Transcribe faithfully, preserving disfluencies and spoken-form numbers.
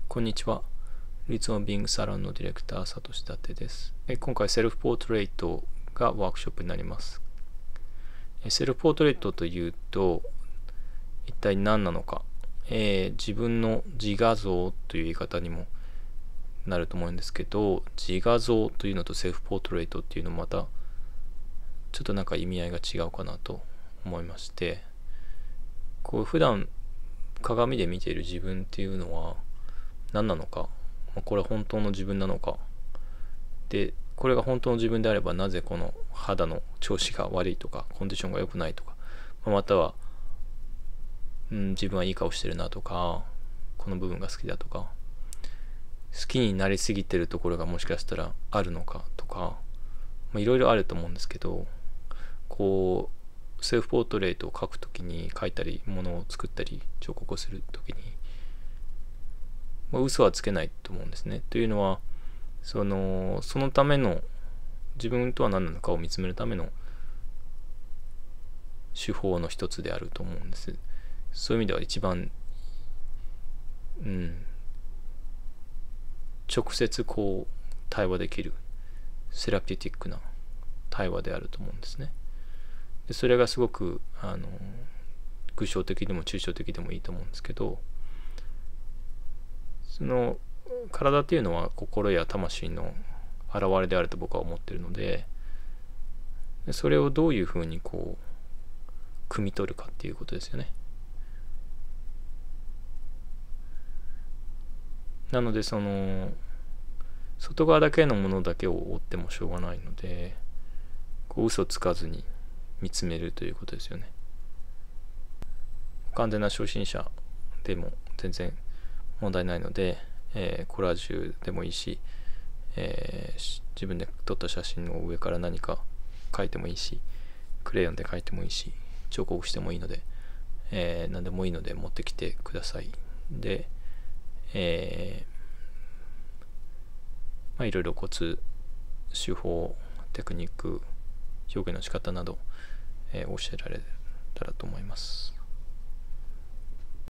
こんにちは。リツオンビングサロンのディレクター、サトシダテです。今回、セルフポートレートがワークショップになります。セルフポートレートというと、一体何なのか。えー、自分の自画像という言い方にもなると思うんですけど、自画像というのとセルフポートレートっていうのもまた、ちょっとなんか意味合いが違うかなと思いまして、こう普段鏡で見ている自分っていうのは何なのか、これは本当の自分なのか、でこれが本当の自分であればなぜこの肌の調子が悪いとかコンディションが良くないとか、または、うん、自分はいい顔してるなとか、この部分が好きだとか、好きになりすぎてるところがもしかしたらあるのかとか、いろいろあると思うんですけど、こうセルフポートレートを描くときに、描いたりものを作ったり彫刻をするときに、まあ、嘘はつけないと思うんですね。というのはそのそのための自分とは何なのかを見つめるための手法の一つであると思うんです。そういう意味では一番、うん、直接こう対話できるセラピティックな対話であると思うんですね。でそれがすごくあの具象的でも抽象的でもいいと思うんですけど、その体っていうのは心や魂の現れであると僕は思っているので、それをどういうふうにこう汲み取るかっていうことですよね。なのでその外側だけのものだけを追ってもしょうがないので、こう嘘つかずに見つめるということですよね。完全な初心者でも全然問題ないので、えー、コラージュでもいいし、えー、自分で撮った写真の上から何か描いてもいいし、クレヨンで描いてもいいし、彫刻してもいいので、えー、何でもいいので持ってきてください。で、えー、まあいろいろコツ、手法、テクニック、表現の仕方など、えー、教えられたらと思います。